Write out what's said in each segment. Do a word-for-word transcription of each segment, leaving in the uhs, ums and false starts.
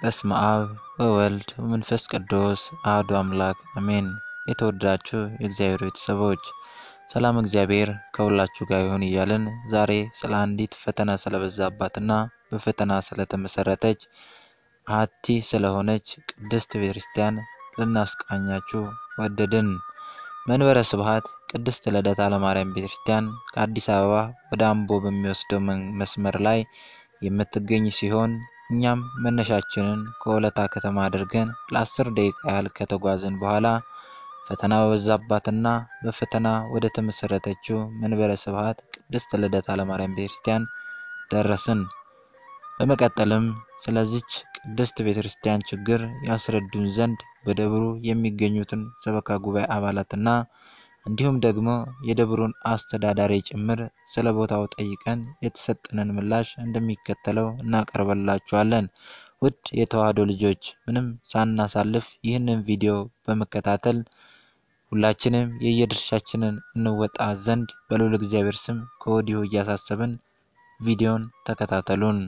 በስመ አብ ወወልድ ወመንፈስ ቅዱስ አሐዱ አምላክ አሜን። የተወደዳችሁ የእግዚአብሔር ቤተሰቦች ሰላም እግዚአብሔር ከሁላችሁ ጋር ይሁን እያልን ዛሬ ስለ አንዲት ፈተና ስለበዛባትና በፈተና ስለተመሰረተች አቲ ስለሆነች ቅድስት ክርስቲያን ልናስቃኛችሁ ወደድን። መንበረ ስብሐት ቅድስት ልደታ ለማርያም ቤተክርስቲያን ከአዲስ አበባ ወደ አምቦ በሚወስደው መስመር ላይ የምትገኝ ሲሆን እኛም መነሻችንን ከወለታ ከተማ አድርገን ለ10 ደቂቃ ያህል ከተጓዝን በኋላ ፈተና በዛባትና በፈተና ወደ ተመሰረተችው መንበረ ስብሐት ቅድስት ልደታ ለማርያም ቤተክርስቲያን ደረስን። በመቀጠልም ስለዚች ቅድስት ቤተክርስቲያን ችግር ያስረዱን ዘንድ በደብሩ የሚገኙትን ሰበካ ጉባኤ አባላትና እንዲሁም ደግሞ የደብሩን አስተዳዳሪ ጭምር ስለ ቦታው ጠይቀን የተሰጠንን ምላሽ እንደሚከተለው እናቀርብላችኋለን። ውድ የተዋህዶ ልጆች ምንም ሳናሳልፍ ይህንን ቪዲዮ በመከታተል ሁላችንም የየድርሻችንን እንወጣ ዘንድ በልዑል እግዚአብሔር ስም ከወዲሁ እያሳሰብን ቪዲዮን ተከታተሉን።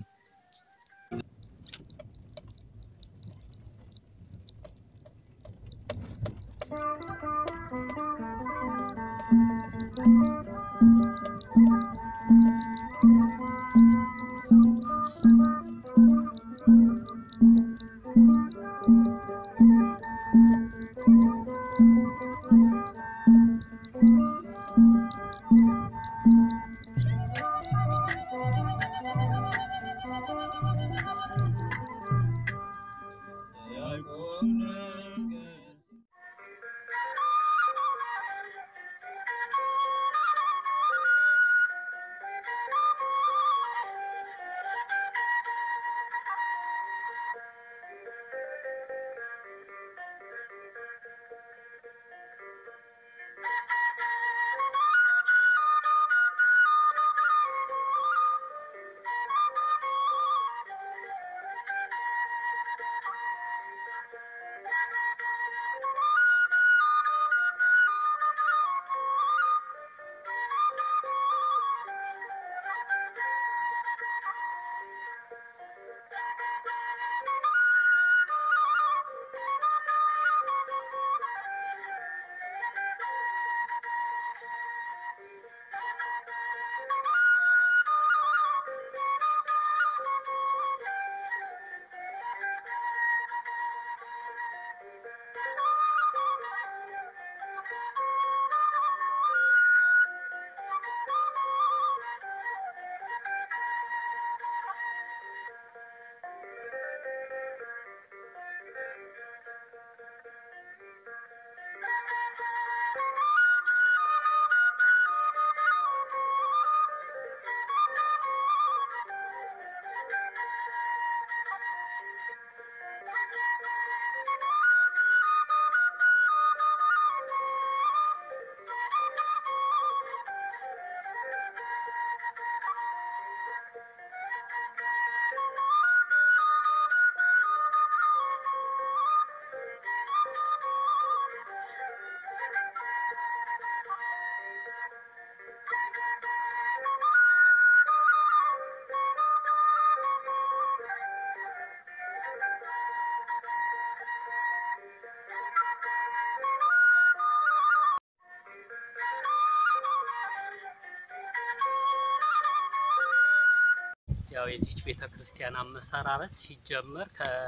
ያው የዚች ቤተክርስቲያን አመሰራረት ሲጀመር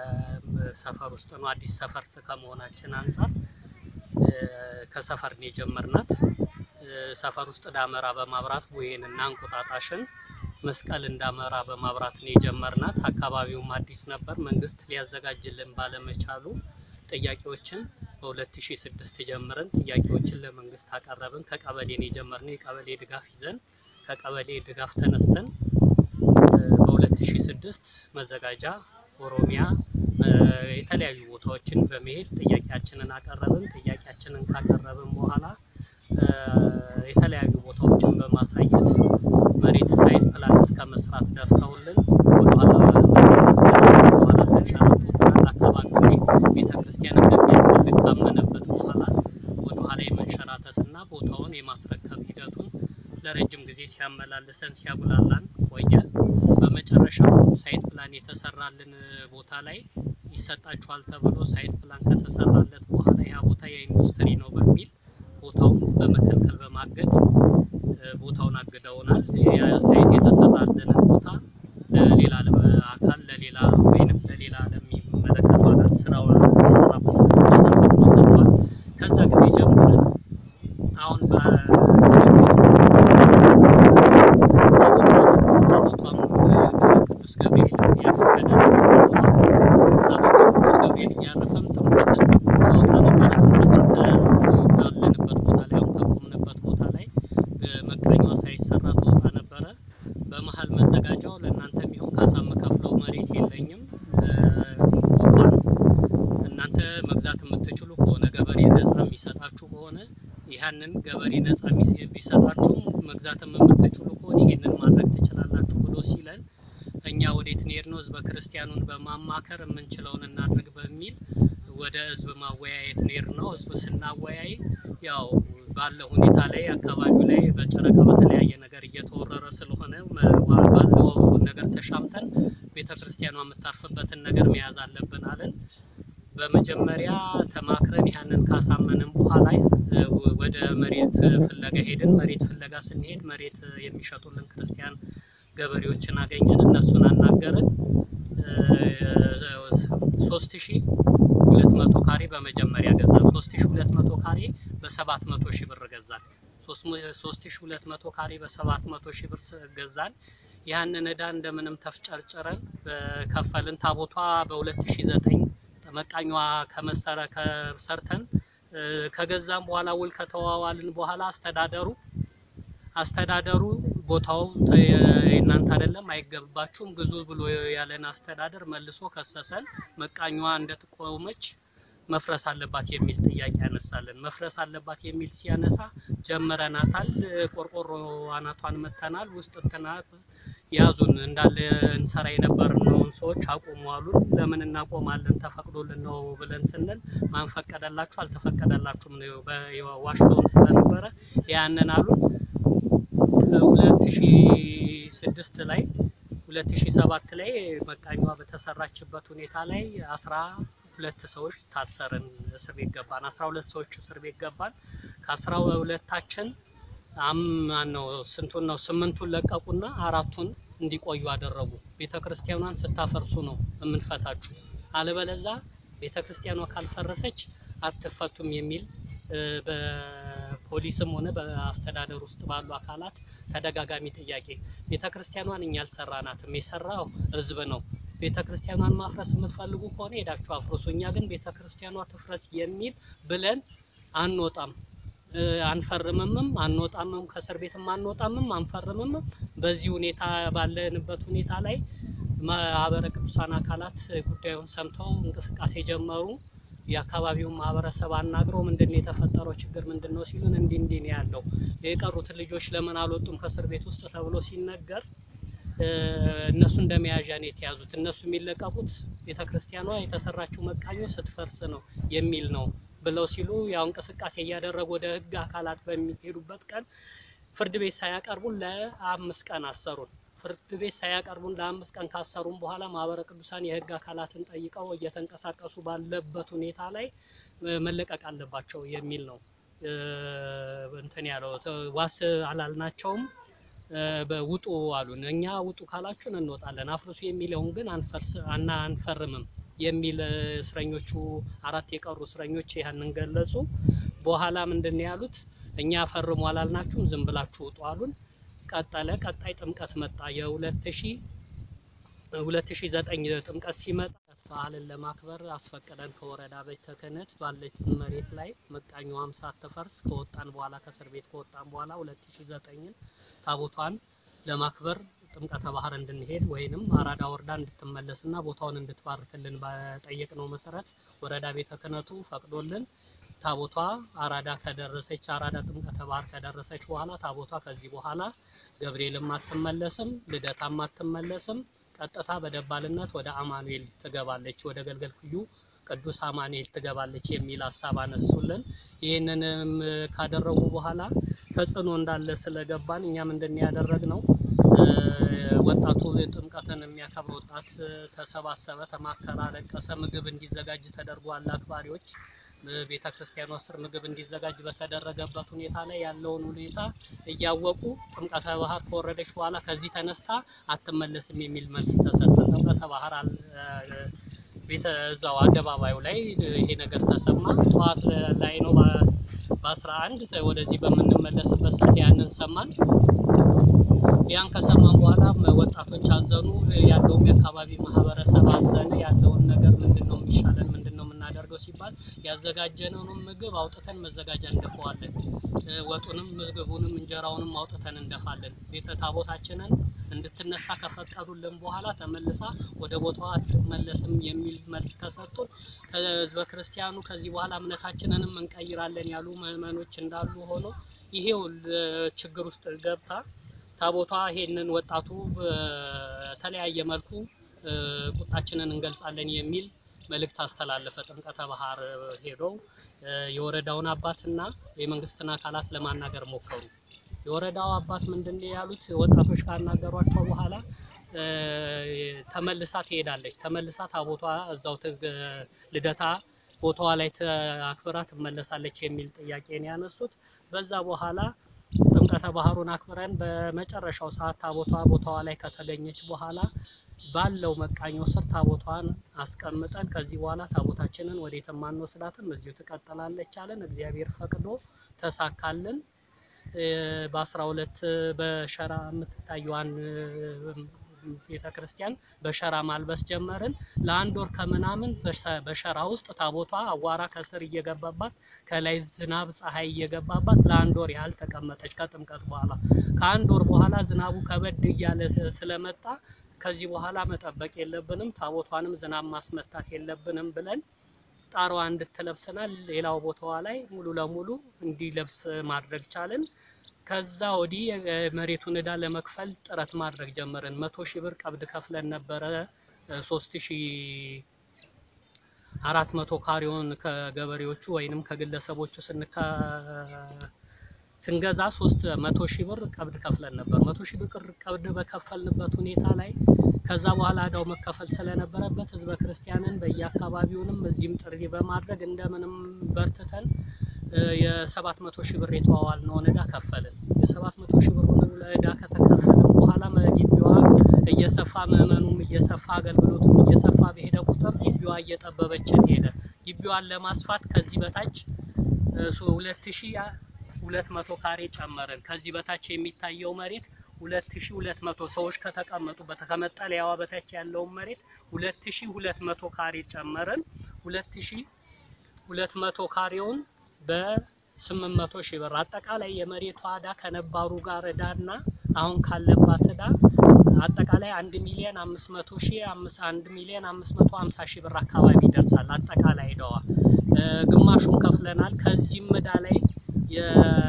ከሰፈር ውስጥ ነው። አዲስ ሰፈር ከመሆናችን አንፃር ከሰፈር ነው የጀመርናት። ሰፈር ውስጥ ዳመራ በማብራት ወይንና እንቁጣጣሽን መስቀል እንዳመራ በማብራት ነው የጀመርናት። አካባቢውም አዲስ ነበር። መንግስት ሊያዘጋጅልን ባለመቻሉ ጥያቄዎችን በ2006 ጀምረን ጥያቄዎችን ለመንግስት አቀረብን። ከቀበሌ ነው የጀመርነው። የቀበሌ ድጋፍ ይዘን ከቀበሌ ድጋፍ ተነስተን በ2006 መዘጋጃ ኦሮሚያ የተለያዩ ቦታዎችን በመሄድ ጥያቄያችንን አቀረብን። ጥያቄያችንን ካቀረብን በኋላ የተለያዩ ቦታዎችን በማሳየት መሬት ሳይት ፕላን እስከ መስራት ደርሰውልን ወደኋላ በኋላ ተንሸራቶና አካባቢው ላይ ቤተክርስቲያን እንደሚያስፈልግ ካመነበት በኋላ ወደኋላ የመንሸራተትና ቦታውን የማስረከብ ሂደቱን ለረጅም ጊዜ ሲያመላልሰን ሲያጉላላን ቆየ። በመጨረሻው ሳይት ፕላን የተሰራልን ቦታ ላይ ይሰጣችኋል ተብሎ ሳይት ፕላን ከተሰራለት በኋላ ያ ቦታ የኢንዱስትሪ ነው በሚል ቦታውን በመከልከል በማገድ ቦታውን አግደውናል። ያ ሳይት የተሰራልን ቦታ ለሌላ አካል ለሌላ ወይንም ለሌላ ለሚመለከተው አካል ስራው ይሰራበት ተዘፈት ነው ሰጥቷል። ከዛ ጊዜ ጀምሮ አሁን በቅዱስ ገብርኤል ያፈቀደ ቅዱስ ገብርኤል ያረፈም ጥምቀትን ተወጣ ነበር። ካለንበት ቦታ ላይ አሁን ከቆምንበት ቦታ ላይ መቃኛዋ ሳይሰራ ተወጣ ነበረ። በመሃል መዘጋጃው ለእናንተ የሚሆን ካሳ መከፍለው መሬት የለኝም። እናንተ መግዛት የምትችሉ ከሆነ ገበሬ ነፃ የሚሰጣችሁ ከሆነ ያንን ገበሬ ነፃ ቢሰጣችሁ መግዛት የምትችሉ ከሆነ ይሄንን ማድረግ ትችላላችሁ ብሎ ሲለን እኛ ወዴት እንሄድ ነው? ህዝበ ክርስቲያኑን በማማከር የምንችለውን እናድርግ በሚል ወደ ህዝብ ማወያየት እንሄድ ነው። ህዝብ ስናወያይ ያው ባለው ሁኔታ ላይ አካባቢው ላይ በጨረቃ በተለያየ ነገር እየተወረረ ስለሆነ ባለው ነገር ተሻምተን ቤተክርስቲያኗ የምታርፍበትን ነገር መያዝ አለብን አለን። በመጀመሪያ ተማክረን ያንን ካሳመንን በኋላ ወደ መሬት ፍለጋ ሄድን። መሬት ፍለጋ ስንሄድ መሬት የሚሸጡልን ክርስቲያን ገበሬዎችን አገኘን። እነሱን አናገርን። ሶስት ሺህ ሁለት መቶ ካሬ በመጀመሪያ ገዛን። ሶስት ሺህ ሁለት መቶ ካሬ በሰባት መቶ ሺህ ብር ገዛን። ሶስት ሺህ ሁለት መቶ ካሬ በሰባት መቶ ሺህ ብር ገዛን። ያንን እዳ እንደምንም ተፍጨርጨረን በከፈልን። ታቦቷ በ2009 መቃኛዋ ከመሰረ ከሰርተን ከገዛን በኋላ ውል ከተዋዋልን በኋላ አስተዳደሩ አስተዳደሩ ቦታው እናንተ አይደለም አይገባችሁም ግዙ ብሎ ያለን አስተዳደር መልሶ ከሰሰን። መቃኛዋ እንደተቆመች መፍረስ አለባት የሚል ጥያቄ ያነሳልን። መፍረስ አለባት የሚል ሲያነሳ ጀመረናታል። ቆርቆሮ አናቷን መተናል። ውስጥ ተናት ያዙን እንዳለ እንሰራ የነበርነውን ሰዎች አቆሙ አሉን። ለምን እናቆማለን ተፈቅዶልን ነው ብለን ስንል ማን ፈቀደላችሁ? አልተፈቀደላችሁም ነው በዋሽቶን ስለነበረ ያንን አሉን። ሁለት ሺህ ስድስት ላይ ሁለት ሺህ ሰባት ላይ መቃኛዋ በተሰራችበት ሁኔታ ላይ አስራ ሁለት ሰዎች ታሰርን፣ እስር ቤት ገባን። አስራ ሁለት ሰዎች እስር ቤት ገባን። ከአስራ ሁለታችን አም ነው ስንቱን ነው ስምንቱን ለቀቁና አራቱን እንዲቆዩ አደረጉ። ቤተክርስቲያኗን ስታፈርሱ ነው የምንፈታችሁ፣ አለበለዛ ቤተክርስቲያኗ ካልፈረሰች አትፈቱም የሚል በፖሊስም ሆነ በአስተዳደር ውስጥ ባሉ አካላት ተደጋጋሚ ጥያቄ። ቤተክርስቲያኗን እኛ አልሰራናትም፣ የሰራው ህዝብ ነው። ቤተክርስቲያኗን ማፍረስ የምትፈልጉ ከሆነ ሄዳችሁ አፍርሱ፣ እኛ ግን ቤተክርስቲያኗ ትፍረስ የሚል ብለን አንወጣም አንፈርምምም አንወጣምም፣ ከእስር ቤትም አንወጣምም አንፈርምም። በዚህ ሁኔታ ባለንበት ሁኔታ ላይ ማህበረ ቅዱሳን አካላት ጉዳዩን ሰምተው እንቅስቃሴ ጀመሩ። የአካባቢው ማህበረሰብ አናግረው ምንድነው የተፈጠረው ችግር ምንድነው ሲሉን እንዲህ እንዲህ ነው ያለው፣ የቀሩት ልጆች ለምን አልወጡም ከእስር ቤት ውስጥ ተብሎ ሲነገር እነሱ እንደመያዣ ነው የተያዙት። እነሱ የሚለቀቁት ቤተክርስቲያኗ የተሰራችው መቃኞ ስትፈርስ ነው የሚል ነው ብለው ሲሉ ያው እንቅስቃሴ እያደረጉ ወደ ህግ አካላት በሚሄዱበት ቀን ፍርድ ቤት ሳያቀርቡን ለአምስት ቀን አሰሩን። ፍርድ ቤት ሳያቀርቡን ለአምስት ቀን ካሰሩን በኋላ ማህበረ ቅዱሳን የህግ አካላትን ጠይቀው እየተንቀሳቀሱ ባለበት ሁኔታ ላይ መለቀቅ አለባቸው የሚል ነው እንትን ያለው። ዋስ አላልናቸውም፣ በውጡ አሉን። እኛ ውጡ ካላችሁን እንወጣለን፣ አፍርሱ የሚለውን ግን አንፈርስ አና አንፈርምም የሚል እስረኞቹ አራት የቀሩ እስረኞች ያንን ገለጹ። በኋላ ምንድነው ያሉት? እኛ ፈርሙ አላልናችሁም ዝም ብላችሁ ውጡ አሉን። ቀጠለ። ቀጣይ ጥምቀት መጣ። የ2009 ጥምቀት ሲመጣ በዓልን ለማክበር አስፈቀደን ከወረዳ ቤተ ክህነት ባለች መሬት ላይ መቃኛዋም ሳትፈርስ ከወጣን በኋላ ከእስር ቤት ከወጣን በኋላ ሁለት ሺህ ዘጠኝ ታቦቷን ለማክበር ጥምቀተ ባህር እንድንሄድ ወይንም አራዳ ወርዳ እንድትመለስና ቦታውን እንድትባርክልን በጠየቅነው መሰረት ወረዳ ቤተ ክህነቱ ፈቅዶልን ታቦቷ አራዳ ከደረሰች አራዳ ጥምቀተ ባህር ከደረሰች በኋላ ታቦቷ ከዚህ በኋላ ገብርኤልም አትመለስም ልደታም አትመለስም፣ ቀጥታ በደባልነት ወደ አማኑኤል ትገባለች፣ ወደ ገልገል ፍዩ ቅዱስ አማኑኤል ትገባለች የሚል ሐሳብ አነሱልን። ይሄንንም ካደረጉ በኋላ ተጽዕኖ እንዳለ ስለገባን እኛ ምንድነው ያደረግነው ወጣቱ ጥምቀትን የሚያከብር ወጣት ተሰባሰበ ተማከራ ለቀሰ ምግብ እንዲዘጋጅ ተደርጓል አክባሪዎች ቤተክርስቲያኗ ስር ምግብ እንዲዘጋጅ በተደረገበት ሁኔታ ላይ ያለውን ሁኔታ እያወቁ ጥምቀተ ባህር ከወረደች በኋላ ከዚህ ተነስታ አትመለስም የሚል መልስ ተሰጠ ጥምቀተ ባህር ቤተዛው አደባባዩ ላይ ይሄ ነገር ተሰማ ጧት ላይ ነው በ11 ወደዚህ በመንመለስበት ሰዓት ያንን ሰማን ያን ከሰማን በኋላ ወጣቶች አዘኑ ያለው የአካባቢ ማህበረሰብ አዘነ ያለውን ነገር ምንድነው የሚሻለን ምንድነው የምናደርገው ሲባል ያዘጋጀነው ምግብ አውጥተን መዘጋጃ እንደፋዋለን ወጡንም ምግቡንም እንጀራውንም አውጥተን እንደፋለን ቤተ ታቦታችንን እንድትነሳ ከፈቀዱልን በኋላ ተመልሳ ወደ ቦታዋ አትመለስም የሚል መልስ ከሰጡን ከህዝበ ክርስቲያኑ ከዚህ በኋላ እምነታችንንም እንቀይራለን ያሉ ምዕመኖች እንዳሉ ሆኖ ይሄው ችግር ውስጥ ገብታ ታቦቷ ይሄንን ወጣቱ በተለያየ መልኩ ቁጣችንን እንገልጻለን የሚል መልእክት አስተላለፈ ጥምቀተ ባህር ሄዶ የወረዳውን አባትና የመንግስትና አካላት ለማናገር ሞከሩ የወረዳው አባት ምንድነው ያሉት ወጣቶች ካናገሯቸው በኋላ ተመልሳ ትሄዳለች ተመልሳ ታቦቷ እዛው ልደታ ቦታዋ ላይ አክብራ ትመለሳለች የሚል ጥያቄን ያነሱት በዛ በኋላ ጥምቀተ ባህሩን አክብረን በመጨረሻው ሰዓት ታቦቷ ቦታዋ ላይ ከተገኘች በኋላ ባለው መቃኞ ስር ታቦቷን አስቀምጠን ከዚህ በኋላ ታቦታችንን ወደ ተማንወስዳትም እዚሁ ተቀጥላለች አለን እግዚአብሔር ፈቅዶ ተሳካልን በ12 በሸራ የምትታዩዋን ቤተክርስቲያን በሸራ ማልበስ ጀመርን ለአንድ ወር ከመናምን በሸራ ውስጥ ታቦቷ አዋራ ከስር እየገባባት ከላይ ዝናብ ፀሐይ እየገባባት ለአንድ ወር ያህል ተቀመጠች ከጥምቀት በኋላ ከአንድ ወር በኋላ ዝናቡ ከበድ እያለ ስለመጣ ከዚህ በኋላ መጠበቅ የለብንም ታቦቷንም ዝናብ ማስመታት የለብንም ብለን ጣሯ እንድትለብሰናል ሌላው ቦታዋ ላይ ሙሉ ለሙሉ እንዲለብስ ማድረግ ቻለን ከዛ ወዲህ መሬቱን እዳ ለመክፈል ጥረት ማድረግ ጀመርን መቶ ሺህ ብር ቀብድ ከፍለን ነበር ሶስት ሺህ አራት መቶ ካሬውን ከገበሬዎቹ ወይንም ከግለሰቦቹ ስንካ ስንገዛ ሶስት መቶ ሺህ ብር ቀብድ ከፍለን ነበር መቶ ሺህ ብር ቀብድ በከፈልንበት ሁኔታ ላይ ከዛ በኋላ ዳው መከፈል ስለነበረበት ህዝበ ክርስቲያንን በየአካባቢውንም እዚህም ጥሪ በማድረግ እንደምንም በርተተን የ700 ሺህ ብር የተዋዋል ነው ነዳ ከፈልን የ700 ሺህ ብር ለዳ ከተከፈልን በኋላ መግቢዋ እየሰፋ ምዕመኑም እየሰፋ አገልግሎቱም እየሰፋ በሄደ ቁጥር ግቢዋ እየጠበበችን ሄደ ግቢዋን ለማስፋት ከዚህ በታች ሁለት ሺህ ሁለት መቶ ካሬ ጨመረን ከዚህ በታች የሚታየው መሬት ሁለት ሺህ ሁለት መቶ ሰዎች ከተቀመጡበት ከመጠለያዋ በታች ያለው መሬት ሁለት ሺህ ሁለት መቶ ካሬ ጨመረን ሁለት ሺህ ሁለት መቶ ካሬውን በ800 ሺህ ብር አጠቃላይ የመሬቷ አዳ ከነባሩ ጋር ዳና አሁን ካለባት ዳ አጠቃላይ አንድ ሚሊዮን አምስት መቶ ሺህ አንድ ሚሊዮን አምስት መቶ ሃምሳ ሺህ ብር አካባቢ ይደርሳል አጠቃላይ ዳዋ ግማሹን ከፍለናል ከዚህ መዳ ላይ የ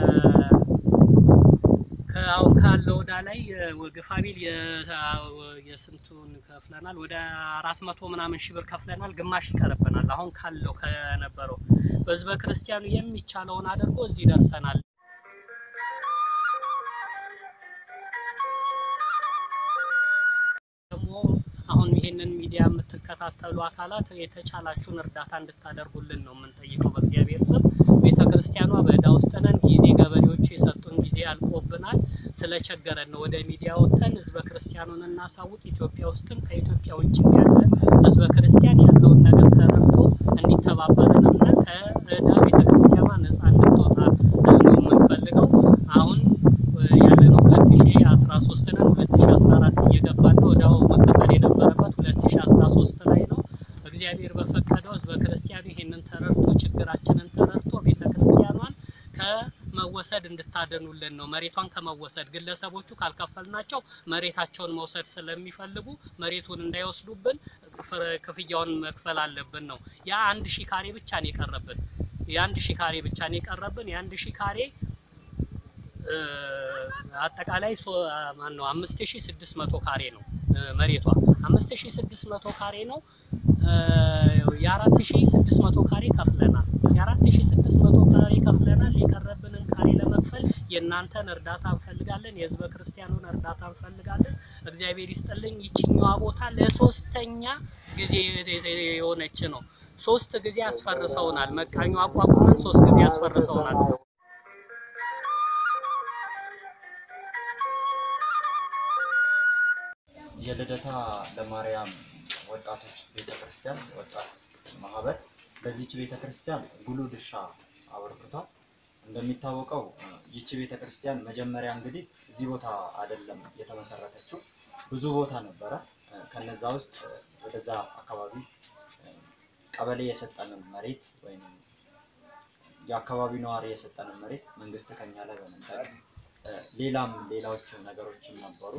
ከአሁን ካለው ዳ ላይ ወግፋቢል የስንቱን ከፍለናል ወደ አራት መቶ ምናምን ሺህ ብር ከፍለናል ግማሽ ይቀርበናል አሁን ካለው ከነበረው በህዝበ ክርስቲያኑ የሚቻለውን አድርጎ እዚህ ደርሰናል ደግሞ አሁን ይሄንን ሚዲያ የምትከታተሉ አካላት የተቻላችሁን እርዳታ እንድታደርጉልን ነው የምንጠይቀው በእግዚአብሔር ስም ቤተክርስቲያኗ በእዳ ውስጥ ነን ጊዜ ገበሬዎች የሰጡን ጊዜ አልቆብናል ስለቸገረን ነው ወደ ሚዲያ ወጥተን ህዝበ ክርስቲያኑን እናሳውቅ ኢትዮጵያ ውስጥም ከኢትዮጵያ ውጭ ያለ ህዝበ ክርስቲያን ያለውን ነገር ተረድቶ እንዲተባበረንና ከእዳ ቤተክርስቲያኗ ነፃ እንድትወጣ ነው የምንፈልገው አሁን ያለነው ሁለት ሺህ አስራ ሶስት ነን ሁለት ሺህ አስራ አራት እየገባን ነው እዳው መከፈል የነበረበት ሁለት ሺህ አስራ ሶስት ላይ ነው እግዚአብሔር በፈቀደው ህዝበ ክርስቲያኑ ይሄንን ተረድቶ ችግራችንን ተረድቶ ቤተክርስቲያኗን ከመወሰድ እንድታደኑልን ነው መሬቷን ከመወሰድ ግለሰቦቹ ካልከፈልናቸው መሬታቸውን መውሰድ ስለሚፈልጉ መሬቱን እንዳይወስዱብን ክፍያውን መክፈል አለብን ነው ያ አንድ ሺህ ካሬ ብቻ ነው የቀረብን ያ አንድ ሺህ ካሬ ብቻ ነው የቀረብን ያ አንድ ሺህ ካሬ አጠቃላይ ማን ነው አምስት ሺህ ስድስት መቶ ካሬ ነው መሬቷ አምስት ሺህ ስድስት መቶ ካሬ ነው የ4ሺህ ስድስት መቶ ካሬ ከፍለናል የ4ሺህ ስድስት መቶ ካሬ ከፍለናል የቀረብንን ካሬ ለመክፈል የእናንተን እርዳታ እንፈልጋለን የህዝበ ክርስቲያኑን እርዳታ እንፈልጋለን እግዚአብሔር ይስጥልኝ ይችኛዋ ቦታ ለሶስተኛ ጊዜ የሆነች ነው ሶስት ጊዜ አስፈርሰውናል መቃኙ አቋቁመን ሶስት ጊዜ አስፈርሰውናል የልደታ ለማርያም ወጣቶች ቤተክርስቲያን ወጣት ማህበር በዚህች ቤተክርስቲያን ጉሉ ድርሻ አበርክቷል እንደሚታወቀው ይህች ቤተክርስቲያን መጀመሪያ እንግዲህ እዚህ ቦታ አይደለም የተመሰረተችው ብዙ ቦታ ነበረ ከነዛ ውስጥ ወደዛ አካባቢ ቀበሌ የሰጠንን መሬት ወይም የአካባቢ ነዋሪ የሰጠንን መሬት መንግስት ከኛ ላይ በመንጠቅ ሌላም ሌላዎች ነገሮችም ነበሩ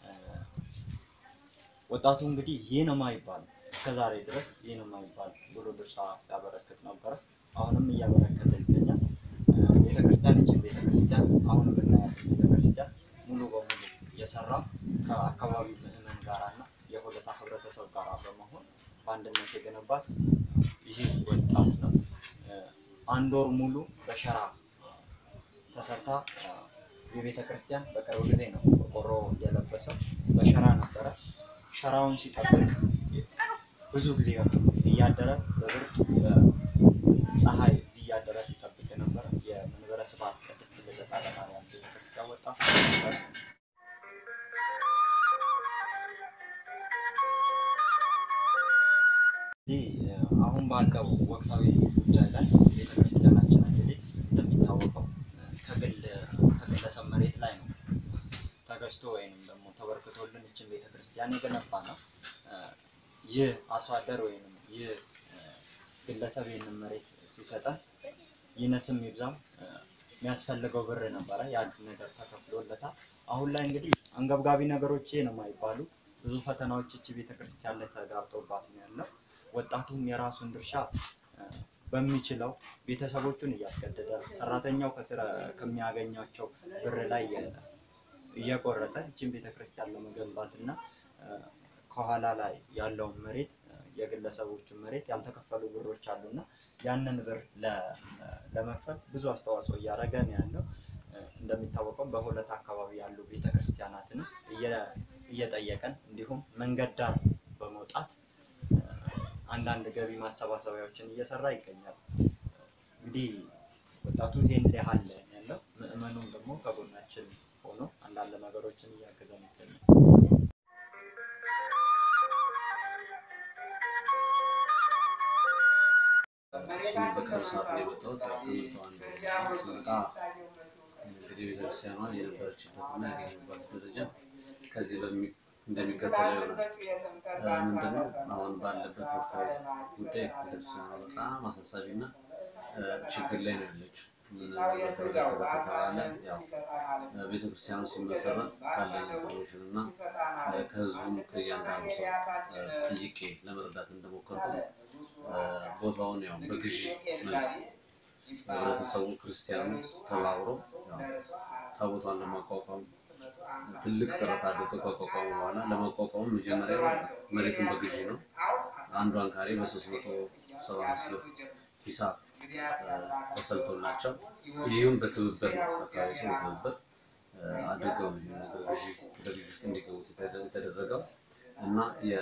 ወጣቱ እንግዲህ ይሄ ነው ማይባል እስከዛሬ ድረስ ይሄ ነው ማይባል ጉሉ ድርሻ ሲያበረክት ነበር አሁንም እያበረከተ ይገኛል ቤተክርስቲያን እቺ ቤተክርስቲያን አሁን በእናት ቤተክርስቲያን ሙሉ በሙሉ የሰራ ከአካባቢ ምዕመን ጋራና የሆለታ ህብረተሰብ ጋር በመሆን በአንድነት የገነባት ይሄ ወጣት ነው አንድ ወር ሙሉ በሸራ ተሰርታ የቤተክርስቲያን በቅርብ ጊዜ ነው ቆሮ የለበሰው በሸራ ነበር ሸራውን ሲጠብቅ ብዙ ጊዜ እያደረ በብርድ በፀሐይ እዚህ እያደረ ሲጠብቅ ነበር የመንበረ ስብሐት ቅድስት ልደታ ለማርያም ቤተክርስቲያን ወጣት ነበር አሁን ባለው ወቅታዊ ጉዳይ ላይ ቤተክርስቲያናችን እንግዲህ እንደሚታወቀው ከግል ከግለሰብ መሬት ላይ ነው ተገዝቶ ወይንም ደግሞ ተበርክቶልን እቺን ቤተክርስቲያን የገነባ ነው ይህ አርሶ አደር ወይንም ይህ ግለሰብ ይህንን መሬት ሲሰጠን ይነስም ይብዛም የሚያስፈልገው ብር ነበር ያ ነገር ተከፍሎለታል አሁን ላይ እንግዲህ አንገብጋቢ ነገሮች ነው ማይባሉ ብዙ ፈተናዎች እቺ ቤተክርስቲያን ላይ ተጋርጦባት ነው ያለው ወጣቱም የራሱን ድርሻ በሚችለው ቤተሰቦቹን እያስገደደ ሰራተኛው ከስራ ከሚያገኛቸው ብር ላይ እየቆረጠ እቺን ቤተክርስቲያን ለመገንባትና ከኋላ ላይ ያለው መሬት የግለሰቦችን መሬት ያልተከፈሉ ብሮች አሉና ያንን ብር ለመክፈል ብዙ አስተዋጽኦ እያደረገ ነው ያለው እንደሚታወቀው በሁለት አካባቢ ያሉ ቤተክርስቲያናትን እየጠየቀን እንዲሁም መንገድ ዳር በመውጣት አንዳንድ ገቢ ማሰባሰቢያዎችን እየሰራ ይገኛል እንግዲህ ወጣቱ ይሄን ያህል ያለው ምዕመኑም ደግሞ ከጎናችን ሆኖ አንዳንድ ነገሮችን እያገዘን ይገኛል በቅርብ ሰዓት ላይ የመጣሁት አንድ ስመጣ እንግዲህ ቤተክርስቲያኗን የነበረችበትና ያገኘባት ደረጃ ከዚህ እንደሚከተለው ይሆናል ምንድነው አሁን ባለበት ወቅታዊ ጉዳይ ቤተክርስቲያኗ በጣም አሳሳቢና ችግር ላይ ነው ያለችው በተመለከተ ከተባለ ያው ቤተክርስቲያኑ ሲመሰረት ካለኝ ኢንፎርሜሽንና ከህዝቡ ከያንዳንዱ ሰው ጥይቄ ለመረዳት እንደሞከርኩ ቦታውን ያው በግዢ መልክ ህብረተሰቡ ክርስቲያኑ ተባብሮ ታቦቷን ለማቋቋም ትልቅ ጥረት አድርጎ ከቋቋሙ በኋላ ለማቋቋም መጀመሪያ መሬቱን በግዢ ነው አንዷን ካሬ በሶስት መቶ ሰባ አምስት ብር ሂሳብ ተሰልቶላቸው ይሄውን በትብብር አካባቢ ሰው በትብብር አድርገው ግዢ በግዢ ውስጥ እንዲገቡ ተደረገው እና የ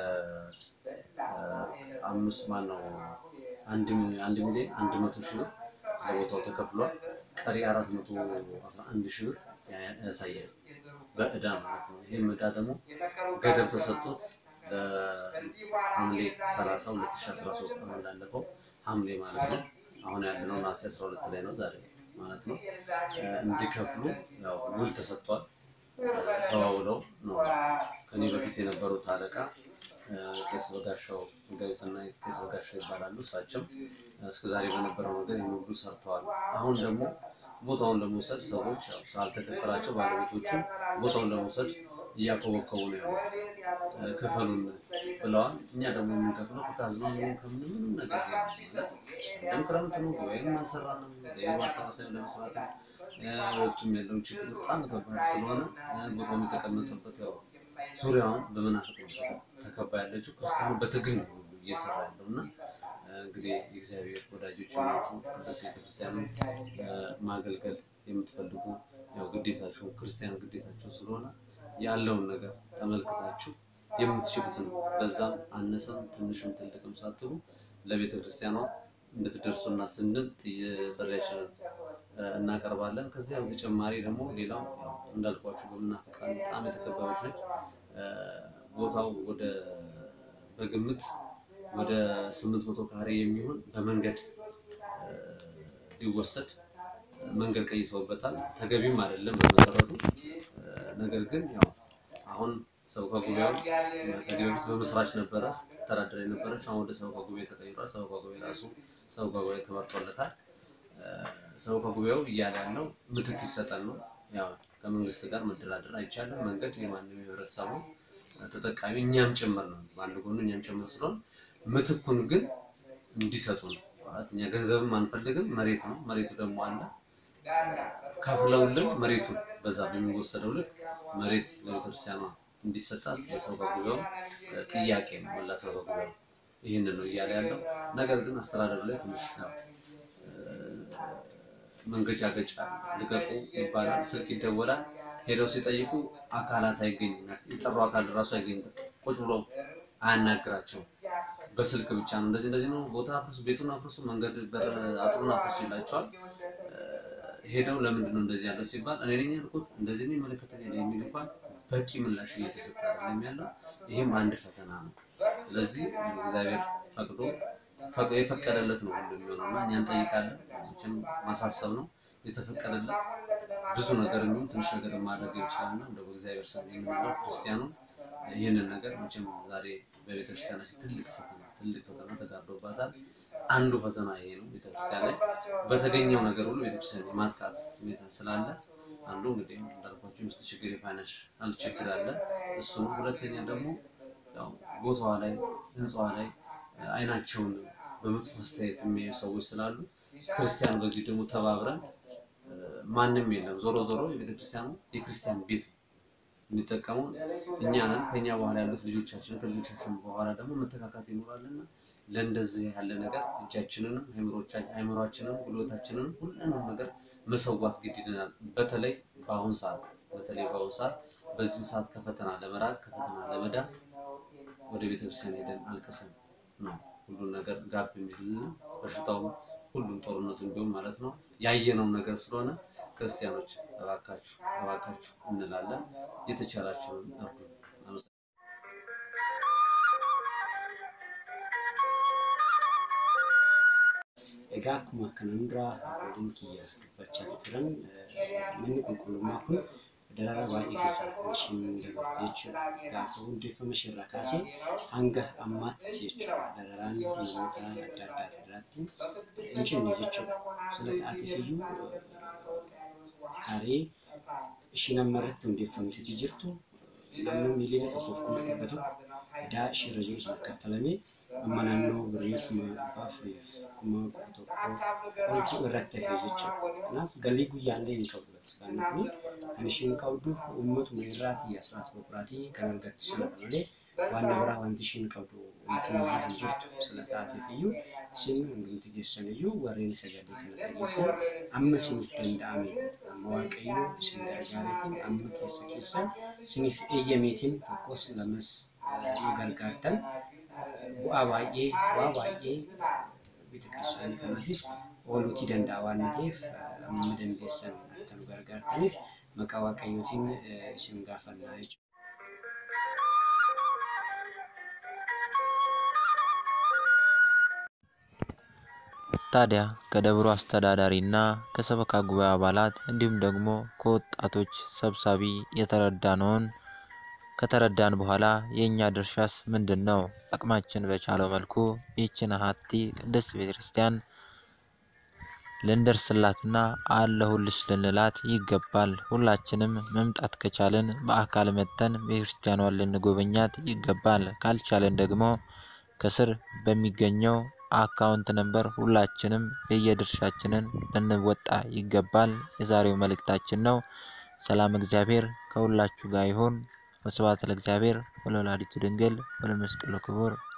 አምስት ማነው አንድ አንድ ሚሊዮን አንድ መቶ ሺህ ብር ለቦታው ተከፍሏል ቀሪ አራት መቶ አስራ አንድ ሺህ ብር ያሳያል በእዳ ማለት ነው ይሄ መዳ ደግሞ ገደብ ተሰጥቶት ለሐምሌ ሰላሳ ሁለት ሺህ አስራ ሶስት ነው እንዳለፈው ሐምሌ ማለት ነው አሁን ያለነው ናሴ አስራ ሁለት ላይ ነው ዛሬ ማለት ነው እንዲከፍሉ ያው ውል ተሰጥቷል ተዋውለው ነው ከኔ በፊት የነበረው ታለቃ ቄስ በጋሻው ገይስና ቄስ በጋሻው ይባላሉ እሳቸው እስከዛሬ በነበረው ነገር ይሁሉ ሰርተዋል አሁን ደግሞ ቦታውን ለመውሰድ ሰዎች ያው ሳልተከፈላቸው ባለቤቶቹ ቦታውን ለመውሰድ እያቆበቆቡ ነው ያሉት ከፈሉን ብለዋል እኛ ደግሞ የምንከፍለው ከካዝናው ነው ከምንም ነገር ማለት ደም ክረምት ነው ወይም አንሰራንም የማሰባሰብ ለመስራት ወቅቱም ያለው ችግር በጣም ከባድ ስለሆነ ቦታው የተቀመጠበት ያው ዙሪያውን በመናፈቅ ነው ተከባ ያለችው ክርስቲያኑ በትግል ነው እየሰራ ያለውና እንግዲህ እግዚአብሔር ወዳጆች ናቸው ቅዱስ ቤተክርስቲያኑ ማገልገል የምትፈልጉ ያው ግዴታችሁ ክርስቲያን ግዴታችሁ ስለሆነ ያለውን ነገር ተመልክታችሁ የምትችሉትን በዛም አነሰም ትንሽም ትልቅም ሳትሉ ለቤተ ክርስቲያኗ እንድትደርሱና ስንል ጥሪያችንን እናቀርባለን። ከዚያ በተጨማሪ ደግሞ ሌላው እንዳልኳችሁ በመናፍቃን በጣም የተከበበች ነች። ቦታው ወደ በግምት ወደ ስምንት መቶ ካሬ የሚሆን በመንገድ ሊወሰድ መንገድ ቀይሰውበታል። ተገቢም አይደለም በመሰረቱ። ነገር ግን ያው አሁን ሰው ከጉባኤው ከዚህ በፊት በመስራች ነበረ ተራደረ የነበረች አሁን ወደ ሰው ከጉባኤ ተቀይሯል። ሰው ከጉባኤ ራሱ ሰው ከጉባኤ ተመርጦለታል። ሰው ከጉባኤው እያለ ያለው ምትክ ይሰጣል ነው። ያው ከመንግስት ጋር መደራደር አይቻልም። መንገድ የማንንም የህብረተሰቡ ተጠቃሚ እኛም ጭምር ነው። ባንድ ጎኑ እኛም ጭምር ስለሆነ ምትኩን ግን እንዲሰጡ ነው። ማለት እኛ ገንዘብም አንፈልግም፣ መሬት ነው። መሬቱ ደግሞ አለ ከፍለውልን መሬቱን በዛ በሚወሰደው ልክ መሬት ለቤተክርስቲያኗ እንዲሰጣት የሰው ከጉባኤው ጥያቄ ነው። ወላ ሰው ከጉባኤው ይሄን ነው እያለ ያለው። ነገር ግን አስተዳደሩ ላይ ትንሽ ነው መንገጫ ገጫ ልቀቁ ይባላል። ስልክ ይደወላል። ሄደው ሲጠይቁ አካላት አይገኙም። የጠሩ አካል ራሱ አይገኝም። ቁጭ ብሎ አያናግራቸው በስልክ ብቻ ነው። እንደዚህ እንደዚህ ነው ቦታ አፍርሱ፣ ቤቱን አፍርሱ፣ መንገድ በር አጥሩን አፍርሱ ይላቸዋል። ሄደው ለምንድን ነው እንደዚህ ያለው ሲባል እኔ ነኝ ያልኩት እንደዚህ ነው መለከተኛ የሚል እንኳን በቂ ምላሽ እየተሰጠ አይደለም ያለው። ይሄም አንድ ፈተና ነው። ስለዚህ እግዚአብሔር ፈቅዶ ፈቅዶ የፈቀደለት ነው እንደሚሆነውና እኛን ጠይቃለን። እቺን ማሳሰብ ነው የተፈቀደለት ብዙ ነገር ነው ትንሽ ነገር ማድረግ ይችላልና እንደው እግዚአብሔር ሰው የሚለው ክርስቲያኑ ይሄንን ነገር መቼም ዛሬ በቤተክርስቲያናችን ትልቅ ፈተና ትልቅ ፈተና ተጋርዶባታል። አንዱ ፈተና ይሄ ነው። ቤተክርስቲያን ላይ በተገኘው ነገር ሁሉ ቤተክርስቲያን የማጥቃት ሁኔታ ስላለ አንዱ እንግዲህ እንዳልኳችሁ ውስጥ ችግር የፋይናንስ ችግር አለ። እሱ ነው። ሁለተኛ ደግሞ ያው ቦታዋ ላይ ህንጻዋ ላይ አይናቸውን በመጥፎ አስተያየት የሚያዩ ሰዎች ስላሉ ክርስቲያን በዚህ ደግሞ ተባብረን ማንንም የለም ዞሮ ዞሮ የቤተክርስቲያኑ የክርስቲያን ቤት የሚጠቀመው እኛ ነን። ከኛ በኋላ ያሉት ልጆቻችን ከልጆቻችን በኋላ ደግሞ መተካካት ይኖራልና ለእንደዚህ ያለ ነገር እጃችንንም አይምሮቻችን አይምሮአችንንም ጉልበታችንንም ሁሉንም ነገር መሰዋት ግድ ይለናል። በተለይ በአሁን ሰዓት በተለይ በአሁን ሰዓት በዚህ ሰዓት ከፈተና ለመራቅ ከፈተና ለመዳን ወደ ቤተክርስቲያን ሄደን አልቀሰን ነው ሁሉ ነገር ጋብ የሚልና በሽታው ሁሉም ጦርነቱን ቢሆን ማለት ነው ያየነው ነገር ስለሆነ ክርስቲያኖች እባካችሁ እባካችሁ እንላለን። የተቻላችሁን አርዱ። egaa akkuma kanan dura godin kiyya dubbachaa turan manni qulqullummaa kun darara baay'ee keessaa kan ishiin dabalte jechuudha. Gaafa hundeeffama ishirraa kaasee hanga ammaatti jechuudha dararaan namoota adda addaa irratti hin cinne jechuudha. Sila ta'aatiifiyyuu kaaree ishiin amma irratti hundeeffamtee jirtu naannoo miiliyoona tokkoof kuma dhibba tokko edaa ishirra jiru sun kaffalamee amma naannoo birrii kuma dhibba afurii kuma kudha tokko wanti irratti hafee jechuudha. Kanaaf galii guyyaallee hin qabdu kan kun kan ishiin qabdu uummatuma irraatii asraat boqoraatii kan argattu sana malee waan biraa wanti ishiin qabdu wanti hin jirtu. Sila ta'aatiifiyyuu isin hundumti keessaniyyuu warreen sagalee kana dhageessan amma isiniif danda'ame amma waaqayyo isin gargaareetiin amma keessa keessan isiniif eeyyameetiin tokkos lamas yoo gargaartan bu'aa baay'ee bu'aa baay'ee ቤተክርስቲያን ከማቲፍ ወሉቲ ደንዳዋን ነቴፍ መደንደሰን አከሉ gargaartaniif maqaa waaqayyootiin isin gaafannaa jechuudha. ታዲያ ከደብሩ አስተዳዳሪና ከሰበካ ጉባኤ አባላት እንዲሁም ደግሞ ከወጣቶች ሰብሳቢ የተረዳነውን ከተረዳን በኋላ የኛ ድርሻስ ምንድነው? አቅማችን በቻለው መልኩ ይህችን ሀቲ ቅድስት ቤተክርስቲያን ልንደርስላትና አለሁልሽ ልንላት ይገባል። ሁላችንም መምጣት ከቻለን በአካል መተን ቤተክርስቲያኗን ልንጎበኛት ይገባል። ካልቻለን ደግሞ ከስር በሚገኘው አካውንት ነምበር ሁላችንም የየድርሻችንን ልንወጣ ይገባል። የዛሬው መልእክታችን ነው። ሰላም እግዚአብሔር ከሁላችሁ ጋር ይሁን። ወስብሐት ለእግዚአብሔር ወለወላዲቱ ድንግል ወለመስቀሉ ክቡር